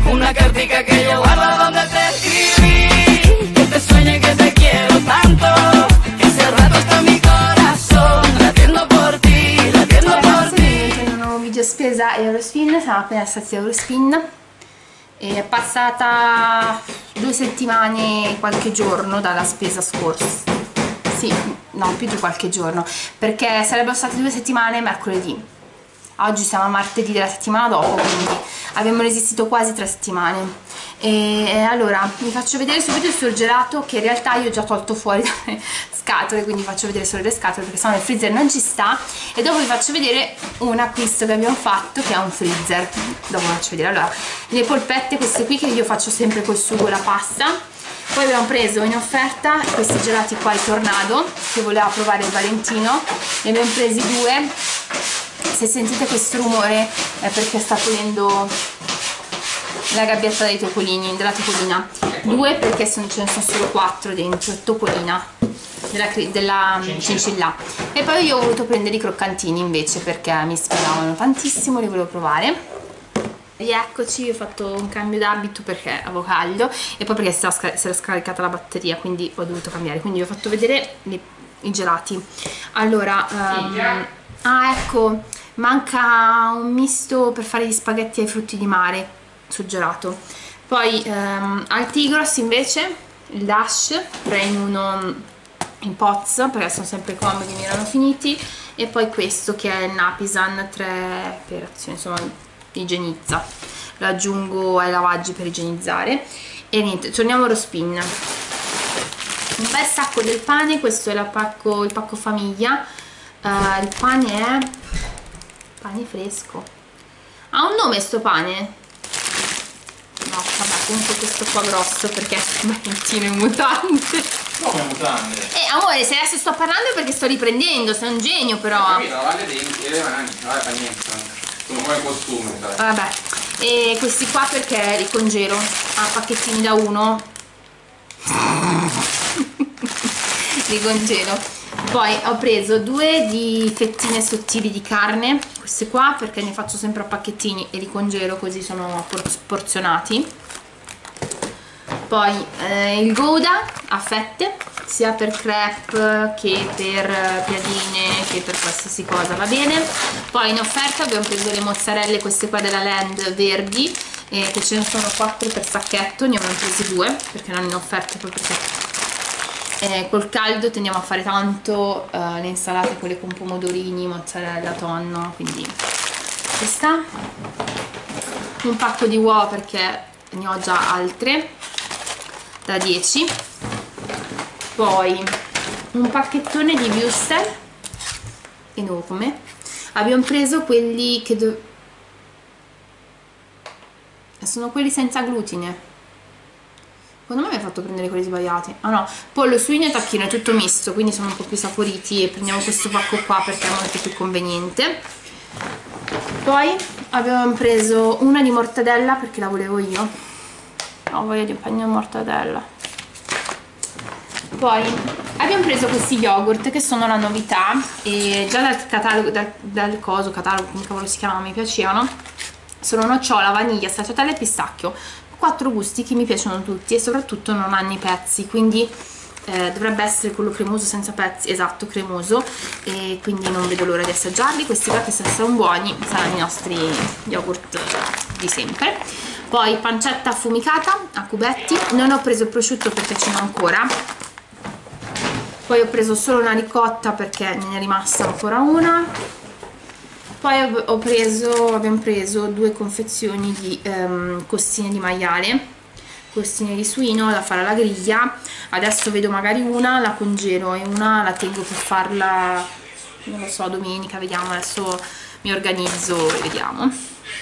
una cartica que yo guardo donde te escribí, que te sueño y que te quiero tanto, que hace rato está mi corazón latiendo por ti, latiendo por ti. Un nuovo video spesa Eurospin, siamo appena stati a Eurospin. È passata 2 settimane e qualche giorno dalla spesa scorsa. Sì, no, più di qualche giorno, perché sarebbero state 2 settimane mercoledì. Oggi siamo a martedì della settimana dopo, quindi abbiamo resistito quasi 3 settimane. E allora vi faccio vedere subito il surgelato, che in realtà io ho già tolto fuori dalle scatole, quindi faccio vedere solo le scatole perché sennò nel freezer non ci sta. E dopo vi faccio vedere un acquisto che abbiamo fatto, che è un freezer. Dopo vi faccio vedere. Allora, le polpette, queste qui, che io faccio sempre col sugo e la pasta. Poi abbiamo preso in offerta questi gelati qua, il Tornado, che voleva provare il Valentino. Ne abbiamo presi 2. Se sentite questo rumore è perché sta pulendo la gabbietta dei topolini, della topolina. 2 perché ce ne sono solo 4 dentro, topolina, della cincilla. E poi io ho voluto prendere i croccantini invece perché mi ispiravano tantissimo, li volevo provare. Rieccoci, ho fatto un cambio d'abito perché avevo caldo e poi perché si era scaricata la batteria, quindi ho dovuto cambiare. Quindi vi ho fatto vedere i gelati. Allora, ecco, manca un misto per fare gli spaghetti ai frutti di mare sul gelato. Poi al Tigros invece il Dash, prendo uno in Poz perché sono sempre comodi, mi erano finiti. E poi questo che è il Napisan 3 per azione, insomma igienizza, lo aggiungo ai lavaggi per igienizzare. E niente, torniamo a Eurospin. Un bel sacco del pane, questo è il pacco famiglia. Il pane è pane fresco, ha un nome sto pane? No, vabbè, comunque questo qua grosso perché è Valentino in mutande. Come mutande? Amore, se adesso sto parlando è perché sto riprendendo, sei un genio però. Capito, lavare le denti e le mani, vabbè, fa niente. Sono come costume, dai. Vabbè, e questi qua perché li congelo a pacchettini da 1. Li congelo. Poi ho preso 2 di fettine sottili di carne, queste qua perché ne faccio sempre a pacchettini e li congelo così sono porzionati. Poi il Gouda a fette, sia per crepe che per piadine che per qualsiasi cosa, va bene. Poi in offerta abbiamo preso le mozzarelle, queste qua della Land verdi, che ce ne sono 4 per sacchetto, ne abbiamo presi 2 perché non in offerta, proprio perché col caldo tendiamo a fare tanto le insalate, quelle con pomodorini, mozzarella, tonno, quindi questa. Un pacco di uova perché ne ho già altre da 10. Poi un pacchettone di wurstel enorme. Abbiamo preso quelli che sono quelli senza glutine. Secondo me mi ha fatto prendere quelli sbagliati. Ah no, pollo, suino e tacchino, è tutto misto, quindi sono un po' più saporiti e prendiamo questo pacco qua perché è molto più conveniente. Poi abbiamo preso una di mortadella perché la volevo io. Ho voglia di un panino di mortadella. Poi abbiamo preso questi yogurt che sono la novità e già dal catalogo, dal catalogo, come cavolo si chiama, mi piacevano. Sono nocciola, vaniglia, stracciatella e pistacchio. 4 gusti che mi piacciono tutti e soprattutto non hanno i pezzi, quindi dovrebbe essere quello cremoso senza pezzi, esatto, cremoso, e quindi non vedo l'ora di assaggiarli. Questi qua che se sono buoni saranno i nostri yogurt di sempre. Poi pancetta affumicata a cubetti, non ho preso il prosciutto perché ce n'ho ancora. Poi ho preso solo una ricotta perché ne è rimasta ancora una. Poi abbiamo preso 2 confezioni di costine di maiale, costine di suino da fare alla griglia. Adesso vedo magari una la congelo e una la tengo per farla, non lo so, domenica, vediamo, adesso mi organizzo e vediamo.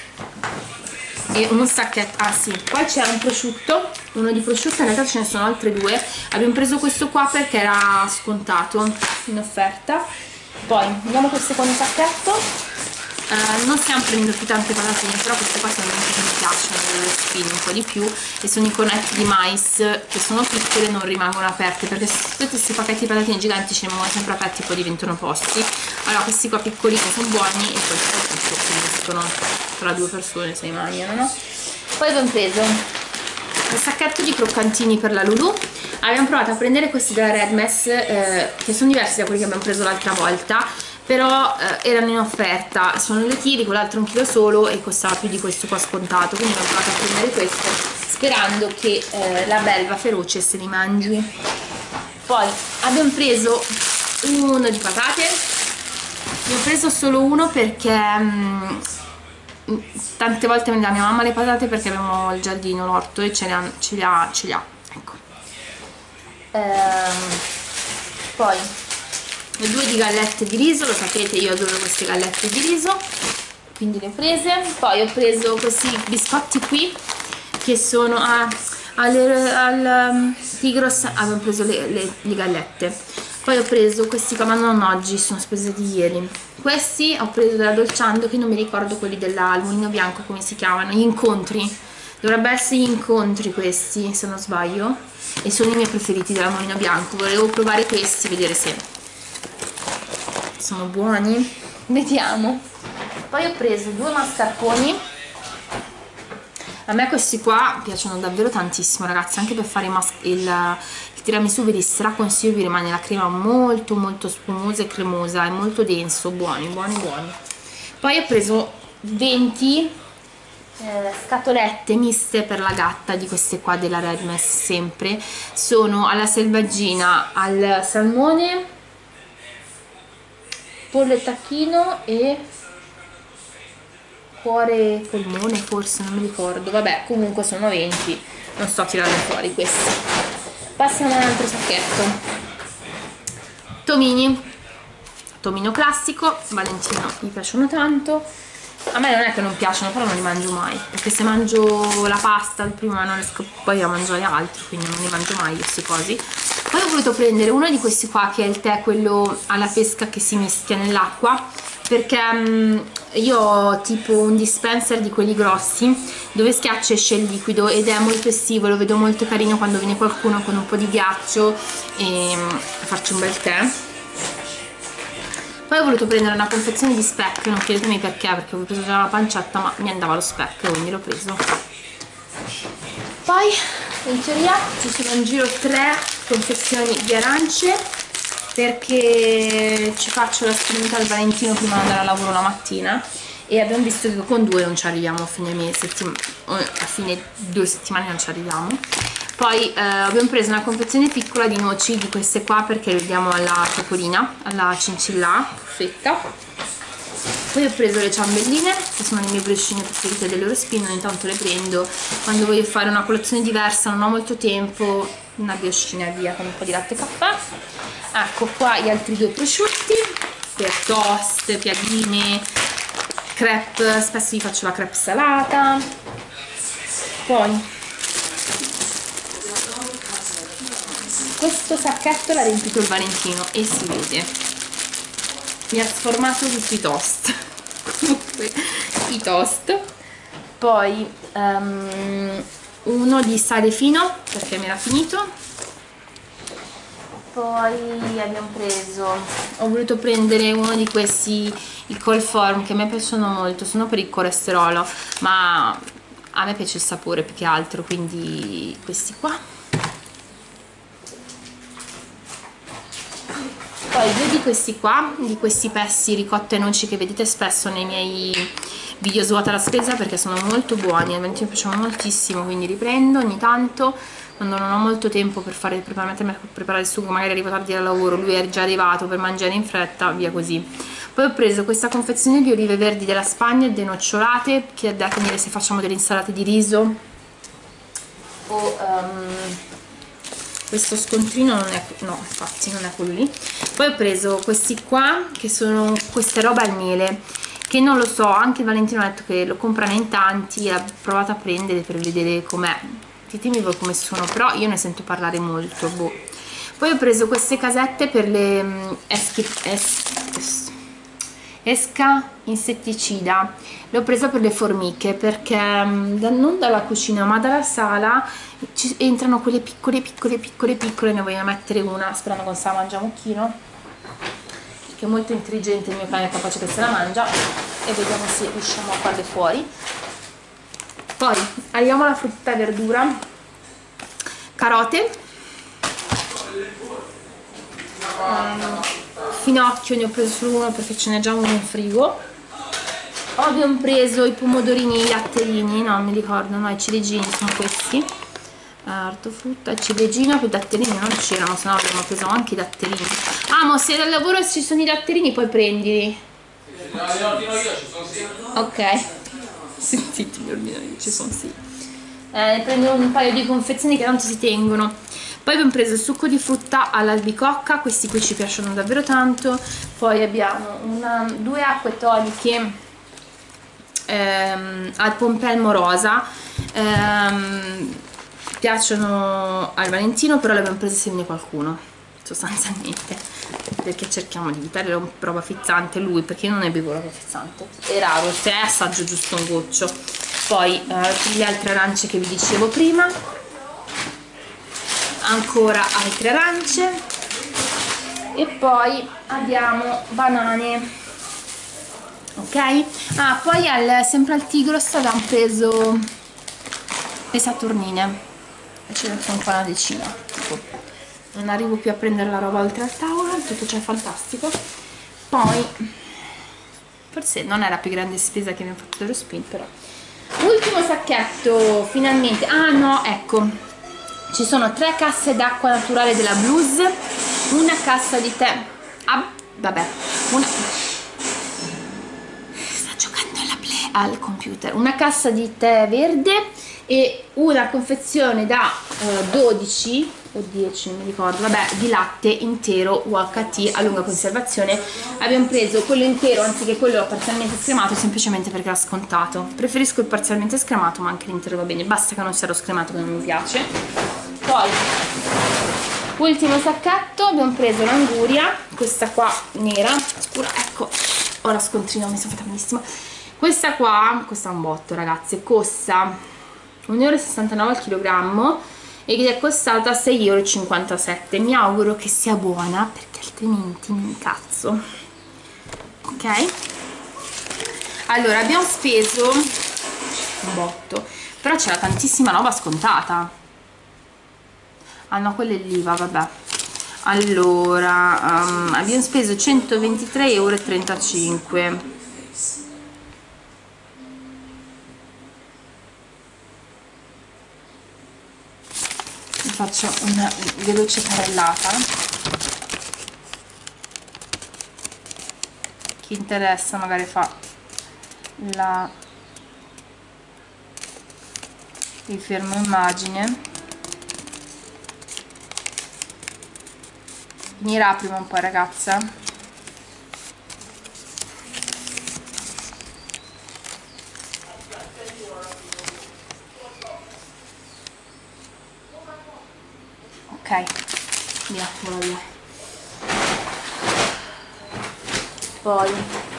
E un sacchetto, ah sì, poi c'è un prosciutto, uno di prosciutto, in realtà ce ne sono altre 2. Abbiamo preso questo qua perché era scontato in offerta. Poi vediamo queste con il sacchetto. Non stiamo prendendo più tante patatine, però queste qua sono quelle che mi piacciono, le spine un po' di più, e sono i conetti di mais che sono piccole e non rimangono aperte, perché tutti questi pacchetti di patatine giganti ci rimangono sempre aperti e poi diventano posti. Allora questi qua piccolini sono buoni e poi soprattutto finiscono tra 2 persone, se li mangiano, no? Poi abbiamo preso il sacchetto di croccantini per la Lulu. Abbiamo provato a prendere questi della Redmess, che sono diversi da quelli che abbiamo preso l'altra volta, però erano in offerta, sono 2 kg, quell'altro 1 chilo solo e costava più di questo qua scontato, quindi abbiamo provato a prendere questo sperando che la belva feroce se li mangi. Poi abbiamo preso uno di patate, ne ho preso solo uno perché tante volte mi dà mia mamma le patate perché abbiamo il giardino, l'orto e ce li ha, ecco. Poi 2 di gallette di riso, lo sapete, io adoro queste gallette di riso, quindi le ho prese. Poi ho preso questi biscotti qui che sono al Tigros, abbiamo preso le gallette. Poi ho preso questi che mandano oggi, sono spese di ieri. Questi ho preso della Dolciando, che non mi ricordo quelli del Mulino Bianco come si chiamano, gli incontri, dovrebbe essere gli incontri questi se non sbaglio, e sono i miei preferiti della Mulino Bianco. Volevo provare questi, vedere se sono buoni, vediamo. Poi ho preso 2 mascarponi. A me questi qua piacciono davvero tantissimo, ragazzi, anche per fare il tiramisù ve li straconsiglio, vi rimane la crema molto molto spumosa e cremosa, è molto denso, buoni. Poi ho preso 20 scatolette miste per la gatta di queste qua della Redmess, sempre sono alla selvaggina, al salmone, pollo e tacchino e cuore polmone, forse, non mi ricordo, vabbè, comunque sono 20, non sto tirando fuori questi. Passiamo a un altro sacchetto, tomino classico, Valentino gli piacciono tanto, a me non è che non piacciono, però non li mangio mai, perché se mangio la pasta il primo non riesco poi a mangiare altro, quindi non li mangio mai questi cosi. Poi ho voluto prendere uno di questi qua che è il tè, quello alla pesca che si mischia nell'acqua, perché io ho tipo un dispenser di quelli grossi dove schiaccia esce il liquido ed è molto estivo, lo vedo molto carino quando viene qualcuno con un po' di ghiaccio e faccio un bel tè. Poi ho voluto prendere una confezione di speck, non chiedetemi perché avevo preso già la pancetta ma mi andava lo speck, quindi l'ho preso. Poi in teoria ci sono in giro 3 confezioni di arance, perché ci faccio la spinita al Valentino prima di andare a lavoro la mattina e abbiamo visto che con 2 non ci arriviamo a fine 2 settimane non ci arriviamo. Poi abbiamo preso una confezione piccola di noci di queste qua perché le diamo alla topolina, alla cincilla puffetta. Poi ho preso le ciambelline, che sono le mie briochine preferite dell'Eurospin, ogni tanto le prendo quando voglio fare una colazione diversa, non ho molto tempo, una briochina via con un po' di latte e caffè. Ecco qua gli altri 2 prosciutti per toast, piadine, crepe, spesso vi faccio la crepe salata. Poi questo sacchetto l'ha riempito il Valentino e si vede, mi ha sformato tutti i toast. Comunque i toast. Poi uno di sale fino perché mi era finito. Poi abbiamo preso, ho voluto prendere uno di questi, i Colform, che a me piacciono molto, sono per il colesterolo ma a me piace il sapore più che altro, quindi questi qua. Poi 2 di questi qua, di questi pessi ricotta e noci che vedete spesso nei miei video svuota la spesa perché sono molto buoni, a me mi piacciono moltissimo, quindi riprendo ogni tanto quando non ho molto tempo per preparare il sugo, magari arrivo tardi al lavoro, lui è già arrivato per mangiare in fretta, via così. Poi ho preso questa confezione di olive verdi della Spagna, denocciolate, che da tenere se facciamo delle insalate di riso o questo scontrino non è, no infatti non è quello lì. Poi ho preso questi qua che sono queste robe al miele che non lo so, anche Valentino ha detto che lo comprano in tanti, l'ho provato a prendere per vedere com'è, ditemi voi come sono, però io ne sento parlare molto, boh. Poi ho preso queste casette per le esca insetticida, l'ho presa per le formiche perché non dalla cucina ma dalla sala ci entrano quelle piccole, ne voglio mettere una sperando che non se la mangia Mucchino, che è molto intelligente, il mio cane è capace che se la mangia, e vediamo se riusciamo a farle fuori. Poi arriviamo alla frutta e verdura. Carote, finocchio, ne ho preso solo uno perché ce n'è già uno in frigo. Abbiamo preso i pomodorini, i datterini, no, mi ricordo, no, i ciliegini sono questi. Ortofrutta, ciliegina, poi i datterini non c'erano, se no avremmo preso anche i datterini. Ah, ma se dal lavoro ci sono i datterini poi prendili. No, li ordino io, ci sono sì. Ok. Sì, li ordino io, ci sono sì. Ne prendo un paio di confezioni che tanto si tengono. Poi abbiamo preso il succo di frutta all'albicocca, questi qui ci piacciono davvero tanto. Poi abbiamo due acque toliche al pompelmo rosa, piacciono al Valentino, però le abbiamo prese se viene qualcuno, sostanzialmente, perché cerchiamo di evitare la roba frizzante. Lui, perché io non ne bevo roba frizzante, è raro, se è assaggio giusto un goccio. Poi le altre arance che vi dicevo prima, ancora altre arance, e poi abbiamo banane, ok? Ah, poi sempre al Tigros abbiamo preso le saturnine, ce ne sono qua una decina, tipo. Non arrivo più a prendere la roba oltre al tavolo, tutto ciò è fantastico. Poi forse non è la più grande spesa che abbiamo fatto dell'Eurospin, però ultimo sacchetto finalmente. Ah no, ecco, ci sono 3 casse d'acqua naturale della Blues, una cassa di tè, vabbè, sta giocando alla play al computer, una cassa di tè verde e una confezione da 12 o 10, non mi ricordo, vabbè, di latte intero UHT a lunga conservazione. Abbiamo preso quello intero anziché quello parzialmente scremato, semplicemente perché era scontato. Preferisco il parzialmente scremato, ma anche l'intero va bene, basta che non sia lo scremato che non mi piace. Poi ultimo sacchetto, abbiamo preso l'anguria, questa qua nera scura, ecco, ora scontrino, mi sono fatta benissimo. Questa qua costa un botto, ragazze, costa 1,69 € al chilogrammo ed è costata 6,57 €. Mi auguro che sia buona perché altrimenti mi incazzo. Ok, allora abbiamo speso un botto, però c'era tantissima roba scontata. Ah no, quella è l'IVA, vabbè. Allora abbiamo speso 123,35 €. Faccio una veloce carrellata. Chi interessa magari fa il fermo immagine. Finirà prima un po', ragazza. Ok, via, via. Poi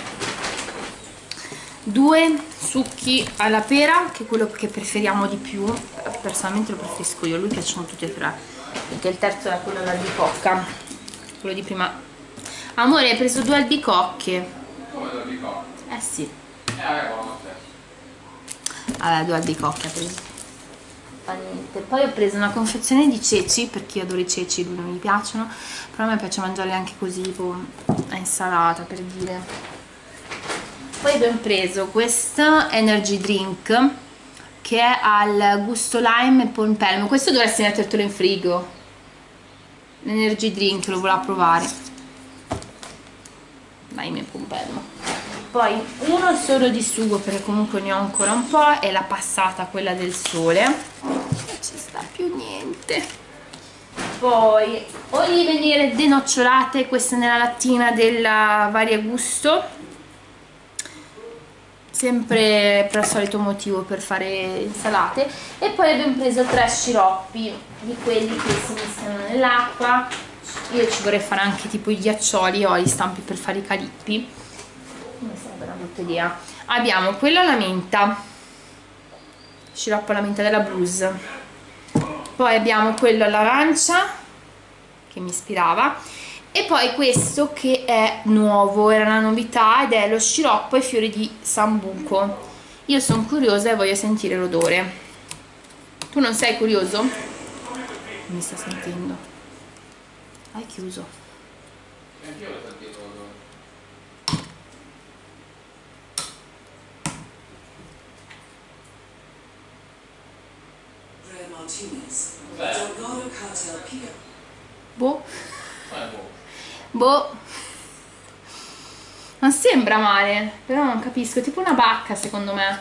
2 succhi alla pera, che è quello che preferiamo di più, personalmente lo preferisco io, a lui piacciono tutti e 3, perché il terzo è quello all'albicocca, quello di prima. Amore, hai preso 2 albicocche? Come 2 albicocche? Eh sì. Buono te. Allora, 2 albicocche ha preso. Niente. Poi ho preso una confezione di ceci, perché io adoro i ceci, lui non mi piacciono, però a me piace mangiarli anche così, tipo a insalata, per dire. Poi abbiamo preso questo energy drink che è al gusto lime e pompelmo. Questo dovresti mettertelo in frigo, l'energy drink, lo volevo provare, lime e pompelmo. Poi uno solo di sugo, perché comunque ne ho ancora un po', e la passata, quella del sole, non ci sta più niente. Poi olive nere denocciolate, queste nella lattina della Varia Gusto, sempre per il solito motivo, per fare insalate. E poi abbiamo preso 3 sciroppi di quelli che si mischiano nell'acqua. Io ci vorrei fare anche tipo i ghiaccioli, ho gli stampi per fare i calippi, mi sembra una brutta idea. Abbiamo quello alla menta, sciroppo alla menta della Blues. Poi abbiamo quello all'arancia che mi ispirava, e poi questo che è nuovo, era una novità, ed è lo sciroppo ai fiori di sambuco. Io sono curiosa e voglio sentire l'odore. Tu non sei curioso? Mi sta sentendo. Hai chiuso. Anch'io l'ho sentito l'odore. Boh. Boh. Non sembra male, però non capisco, tipo una bacca secondo me.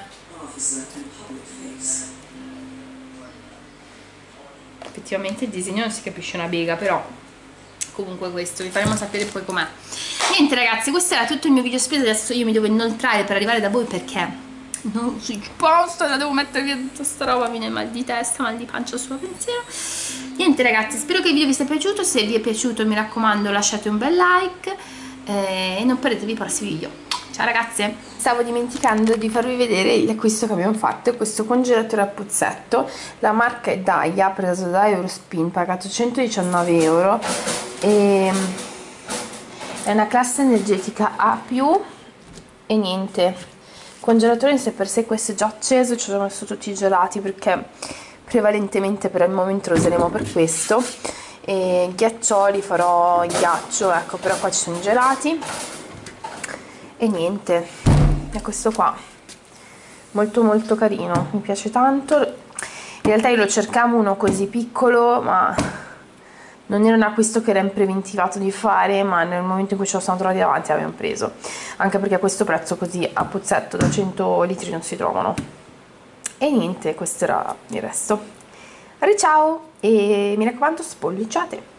Effettivamente il disegno non si capisce una bega, però comunque questo, vi faremo sapere poi com'è. Niente ragazzi, questo era tutto il mio video spesa, adesso io mi devo inoltrare per arrivare da voi perché non ci posso, la devo mettere via tutta sta roba, mi viene mal di testa, mal di pancia sul pensiero. Niente ragazzi, spero che il video vi sia piaciuto, se vi è piaciuto mi raccomando lasciate un bel like e non perdetevi i prossimi video. Ciao ragazze! Stavo dimenticando di farvi vedere l'acquisto che abbiamo fatto, questo congelatore a pozzetto, la marca è Daiya, preso da Eurospin, pagato 119 euro e è una classe energetica A+, e niente, il congelatore in sé per sé questo è già acceso, ci ho messo tutti i gelati perché prevalentemente per il momento lo useremo per questo, e ghiaccioli farò ghiaccio, ecco, però qua ci sono i gelati e niente, è questo qua, molto molto carino, mi piace tanto. In realtà io lo cercavo uno così piccolo, ma non era un acquisto che era impreventivato di fare, ma nel momento in cui ce lo siamo trovati davanti l'abbiamo preso, anche perché a questo prezzo così a pozzetto da 100 litri non si trovano. E niente, questo era il resto. Ciao e mi raccomando, spolliciate!